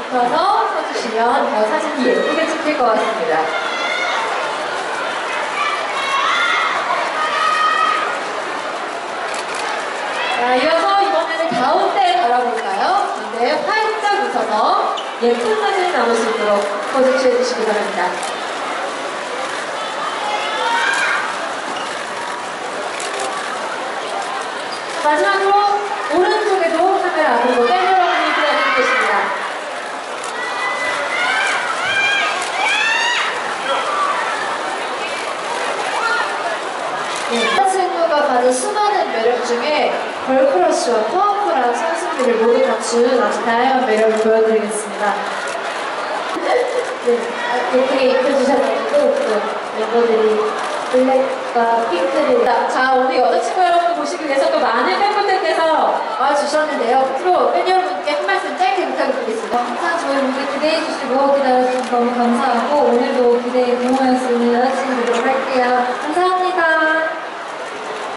붙어서 서주시면 더 사진이 예쁘게 찍힐 것 같습니다. 자, 이어서 이번에는 가운데 바라볼까요? 가운데 활짝 웃어서 예쁜 사진 남을 수 있도록 포즈 취해주시기 바랍니다. 마지막으로 오른쪽에도 카메라 그리고 팬 여러분이 기다리고 계십니다. 네, 친구가 가진 수많은 매력 중에 걸크러쉬와 파워풀한 선수들을 모두 갖춘 아주 다양한 매력을 보여드리겠습니다. 네, 예쁘게 입혀주셔가지고 또 멤버들이 블랙과 핑크를 자, 오늘 여자친구 여러분 보시기 위해서 또 많은 팬분들께서 와주셨는데요. 앞으로 팬 여러분께 한 말씀 짧게 부탁드리겠습니다. 항상 저희 무대 기대해주시고 기다려주셔서 너무 감사하고 오늘도 기대에 응원해